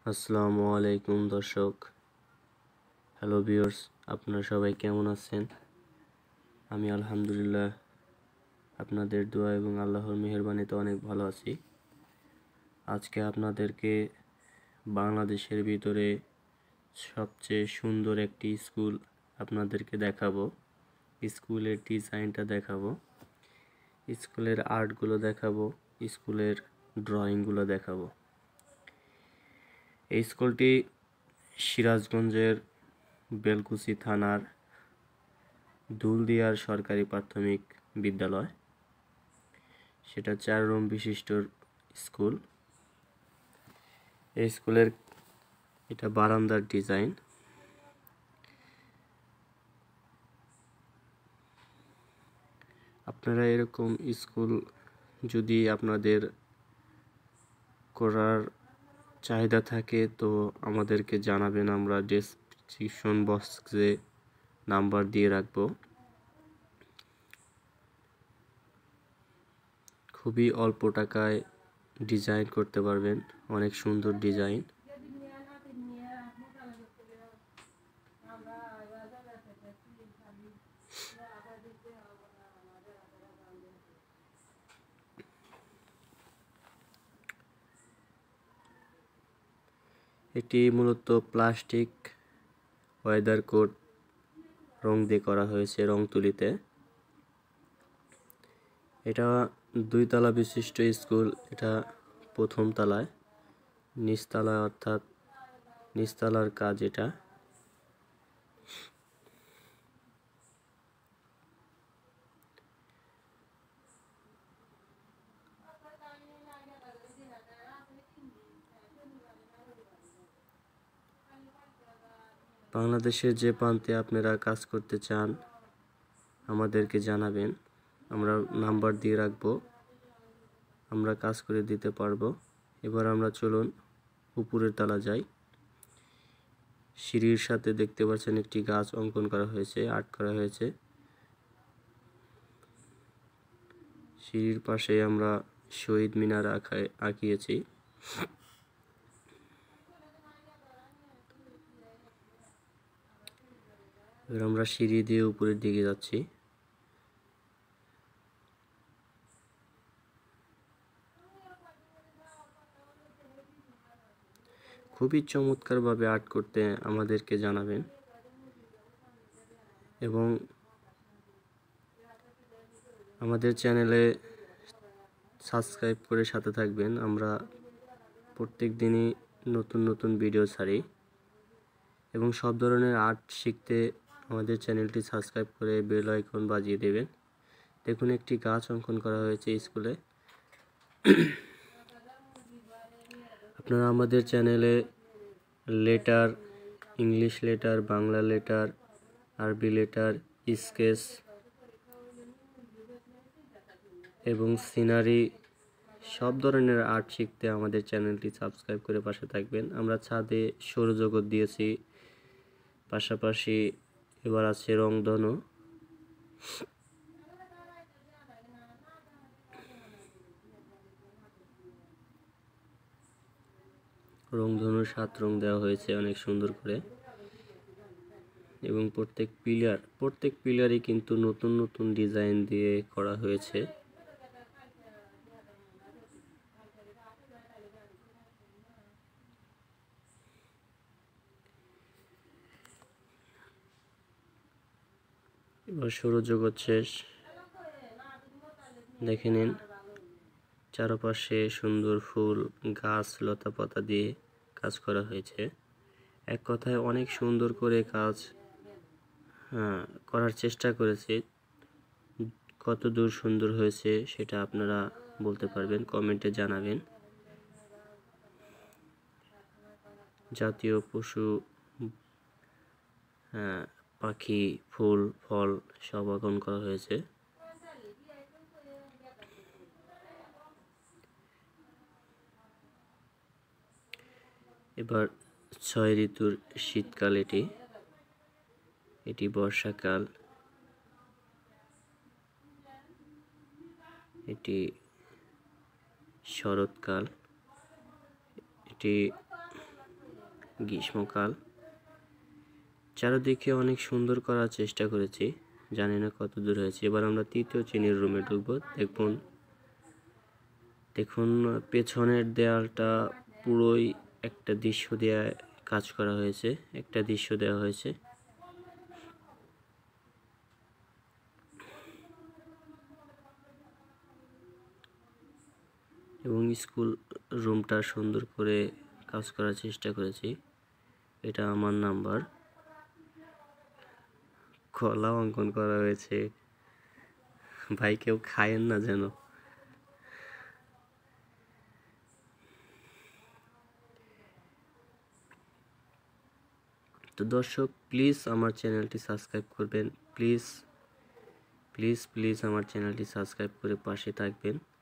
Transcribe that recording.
আসসালামু আলাইকুম দর্শক। হ্যালো ভিউয়ার্স, আপনারা সবাই কেমন আছেন? আমি আলহামদুলিল্লাহ আপনাদের দোয়া এবং আল্লাহর মেহেরবানিতে অনেক ভালো আছি। আজকে আপনাদেরকে বাংলাদেশের ভিতরে সবচেয়ে সুন্দর একটি স্কুল আপনাদেরকে দেখাবো। স্কুলের ডিজাইনটা দেখাবো, স্কুলের আর্টগুলো দেখাবো, স্কুলের ড্রয়িংগুলো দেখাবো। এই স্কুলটি সিরাজগঞ্জের বেলকুচি থানার দুলদিয়ার সরকারি প্রাথমিক বিদ্যালয়। সেটা 4 রুম বিশিষ্ট স্কুল। এই স্কুলের এটা বারান্দার ডিজাইন। আপনারা এরকম স্কুল যদি আপনাদের করার চাহিদা থাকে তো আমাদেরকে জানাবেন, আমরা ডেসক্রিপশন বক্সে নাম্বার দিয়ে রাখবো। খুবই অল্প টাকায় ডিজাইন করতে পারবেন, অনেক সুন্দর ডিজাইন। এটি মূলত প্লাস্টিক ওয়েদার কোট রং দিয়ে করা হয়েছে, রং তুলিতে। এটা 2 তলা বিশিষ্ট স্কুল। এটা প্রথম তলায়, নিচতলায় অর্থাৎ নিচতলার কাজ এটা। বাংলাদেশের যে প্রান্তে আপনারা কাজ করতে চান আমাদেরকে জানাবেন, আমরা নাম্বার দিয়ে রাখবো, আমরা কাজ করে দিতে পারবো। এবার আমরা চলুন উপরের তলা যাই। সিঁড়ির সাথে দেখতে পাচ্ছেন একটি গাছ অঙ্কন করা হয়েছে, আর্ট করা হয়েছে। সিঁড়ির পাশে আমরা শহীদ মিনার আঁকিয়েছি। এবার আমরা সিঁড়ি দিয়ে উপরের দিকে যাচ্ছি। খুবই চমৎকারভাবে আর্ট করতে আমাদেরকে জানাবেন এবং আমাদের চ্যানেলে সাবস্ক্রাইব করে সাথে থাকবেন। আমরা প্রত্যেক দিনই নতুন নতুন ভিডিও ছাড়ি এবং সব ধরনের আর্ট শিখতে আমাদের চ্যানেলটি সাবস্ক্রাইব করে বেল আইকন বাজিয়ে দেবেন। দেখুন, একটি গাছ অঙ্কন করা হয়েছে স্কুলে। আপনারা আমাদের চ্যানেলে letter, English letter, Bangla letter, আরবি লেটার, স্কেচ এবং সিনারি সব ধরনের আর্ট শিখতে আমাদের চ্যানেলটি সাবস্ক্রাইব করে পাশে থাকবেন। আমরা ছাদে সৌরজগৎ দিয়েছি, পাশাপাশি এবার আছে রংধনু। রংধনুর 7 রং দেওয়া হয়েছে অনেক সুন্দর করে এবং প্রত্যেক পিলারই কিন্তু নতুন নতুন ডিজাইন দিয়ে করা হয়েছে। এবার সৌরজগৎ শেষ, দেখে নিন চারপাশে সুন্দর ফুল, গাছ, লতাপাতা দিয়ে কাজ করা হয়েছে। এক কথায় অনেক সুন্দর করে কাজ করার চেষ্টা করেছি। কত দূর সুন্দর হয়েছে সেটা আপনারা বলতে পারবেন, কমেন্টে জানাবেন। জাতীয় পশু, পাখি, ফুল, ফল সব অঙ্কন করা হয়েছে। এবার 6 ঋতুর শীতকাল, এটি বর্ষাকাল, এটি শরৎকাল, এটি গ্রীষ্মকাল। চারিদিকে অনেক সুন্দর করার চেষ্টা করেছি, জানি না কত দূর হয়েছে। এবার আমরা তৃতীয় শ্রেণীর রুমে ঢুকবো। দেখুন পেছনের দেয়ালটা পুরোই একটা দৃশ্য দিয়ে কাজ করা হয়েছে, একটা দৃশ্য দেওয়া হয়েছে। এবং স্কুল রুমটা সুন্দর করে কাজ করার চেষ্টা করেছি। এটা আমার নাম্বার, কলা অঙ্কন করা হয়েছে। ভাই কেউ খায়েন না যেন। তো দর্শক প্লিজ আমার চ্যানেলটি সাবস্ক্রাইব করবেন, প্লিজ প্লিজ প্লিজ আমার চ্যানেলটি সাবস্ক্রাইব করে পাশে থাকবেন।